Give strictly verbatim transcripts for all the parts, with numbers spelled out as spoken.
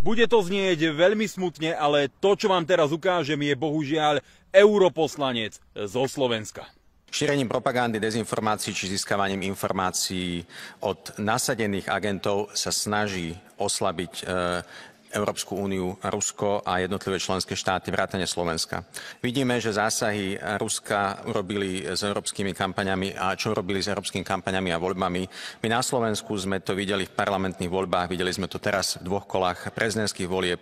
Bude to znieť veľmi smutne, ale to, čo vám teraz ukážem, je bohužiaľ europoslanec zo Slovenska. Šírením propagandy, dezinformácií či získavaním informácií od nasadených agentov sa snaží oslabiť e, Európsku úniu, Rusko a jednotlivé členské štáty vrátane Slovenska. Vidíme, že zásahy Ruska urobili s európskymi kampaňami a čo robili s európskymi kampaňami a voľbami. My na Slovensku sme to videli v parlamentných voľbách, videli sme to teraz v dvoch kolách prezidentských volieb.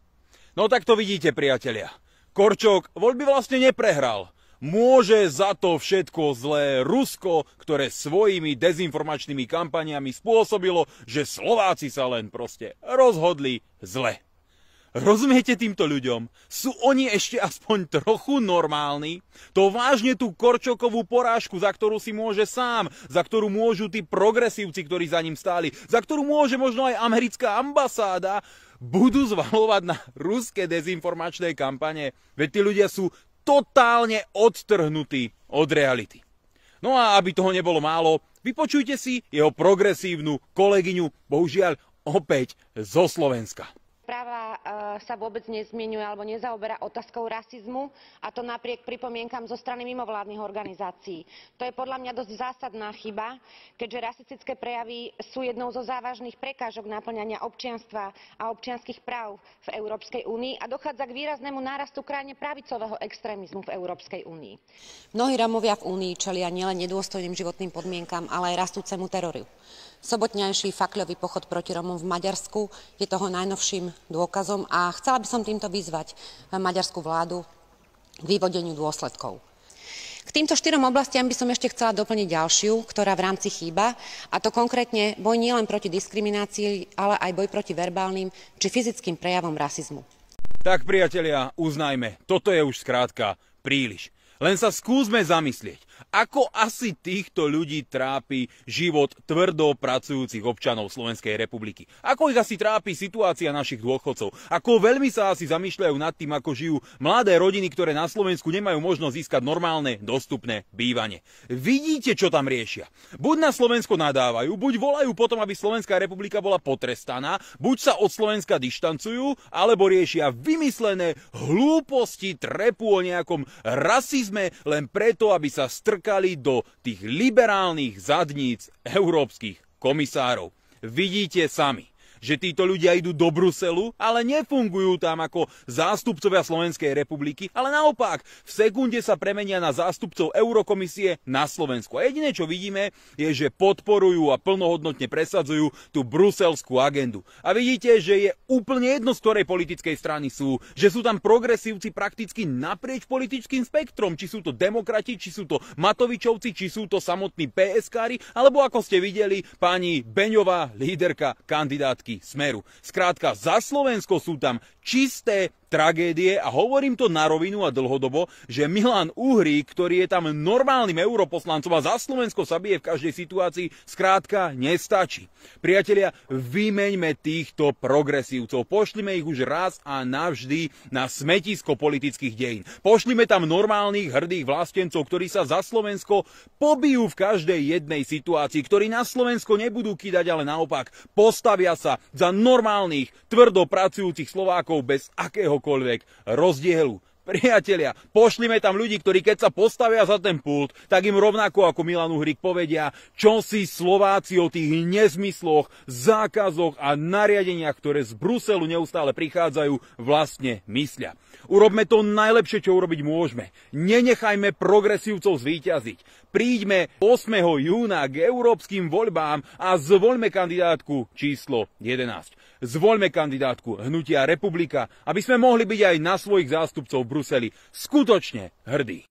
No tak to vidíte, priatelia. Korčok voľby vlastne neprehral. Môže za to všetko zlé Rusko, ktoré svojimi dezinformačnými kampaniami spôsobilo, že Slováci sa len proste rozhodli zle. Rozumiete týmto ľuďom? Sú oni ešte aspoň trochu normálni? To vážne tú Korčokovú porážku, za ktorú si môže sám, za ktorú môžu tí progresívci, ktorí za ním stáli, za ktorú môže možno aj americká ambasáda, budú zvalovať na ruské dezinformačné kampane? Veď tí ľudia sú totálne odtrhnutý od reality. No a aby toho nebolo málo, vypočujte si jeho progresívnu kolegyňu, bohužiaľ opäť zo Slovenska. Správa sa vôbec nezmienuje alebo nezaoberá otázkou rasizmu, a to napriek pripomienkam zo strany mimovládnych organizácií. To je podľa mňa dosť zásadná chyba, keďže rasistické prejavy sú jednou zo závažných prekážok napĺňania občianstva a občianskych práv v Európskej únii a dochádza k výraznému nárastu krajne pravicového extrémizmu v Európskej únii. Mnohí Rómovia v únii čelia nielen nedôstojným životným podmienkam, ale aj rastúcemu teroru. Sobotňajší fakľový pochod proti Rómom v Maďarsku je toho najnovším dôkazom a chcela by som týmto vyzvať maďarskú vládu k vyvodeniu dôsledkov. K týmto štyrom oblastiam by som ešte chcela doplniť ďalšiu, ktorá v rámci chýba, a to konkrétne boj nielen proti diskriminácii, ale aj boj proti verbálnym či fyzickým prejavom rasizmu. Tak, priatelia, uznajme, toto je už skrátka príliš. Len sa skúsme zamyslieť, ako asi týchto ľudí trápi život tvrdo pracujúcich občanov Slovenskej republiky. Ako ich asi trápi situácia našich dôchodcov. Ako veľmi sa asi zamýšľajú nad tým, ako žijú mladé rodiny, ktoré na Slovensku nemajú možnosť získať normálne, dostupné bývanie. Vidíte, čo tam riešia. Buď na Slovensko nadávajú, buď volajú potom, aby Slovenská republika bola potrestaná, buď sa od Slovenska dištancujú, alebo riešia vymyslené hlúposti, trepu o nejakom rasizme len preto, aby sa strkali do tých liberálnych zadníc európskych komisárov. Vidíte sami, že títo ľudia idú do Bruselu, ale nefungujú tam ako zástupcovia Slovenskej republiky, ale naopak, v sekunde sa premenia na zástupcov Eurokomisie na Slovensku. A jediné, čo vidíme, je, že podporujú a plnohodnotne presadzujú tú bruselskú agendu. A vidíte, že je úplne jedno, z ktorej politickej strany sú, že sú tam progresívci prakticky naprieč politickým spektrom, či sú to demokrati, či sú to Matovičovci, či sú to samotní pé es kári, alebo ako ste videli, pani Beňová, líderka kandidátky Smeru. Skrátka, za Slovensko sú tam čisté tragédie a hovorím to na rovinu a dlhodobo, že Milan Uhrík, ktorý je tam normálnym europoslancom a za Slovensko sa bije v každej situácii, skrátka nestačí. Priatelia, vymeňme týchto progresívcov, pošlime ich už raz a navždy na smetisko politických dejín. Pošlime tam normálnych, hrdých vlastencov, ktorí sa za Slovensko pobijú v každej jednej situácii, ktorí na Slovensko nebudú kýdať, ale naopak postavia sa za normálnych, tvrdo pracujúcich Slovákov bez akéhokoľvek rozdielu. Priatelia, pošlime tam ľudí, ktorí keď sa postavia za ten pult, tak im rovnako ako Milan Uhrík povedia, čo si Slováci o tých nezmysloch, zákazoch a nariadeniach, ktoré z Bruselu neustále prichádzajú, vlastne myslia. Urobme to najlepšie, čo urobiť môžeme. Nenechajme progresívcov zvíťaziť. Príďme ôsmeho júna k európskym voľbám a zvoľme kandidátku číslo jedenásť. Zvoľme kandidátku Hnutia Republika, aby sme mohli byť aj na svojich zástupcov v Bruseli skutočne hrdí.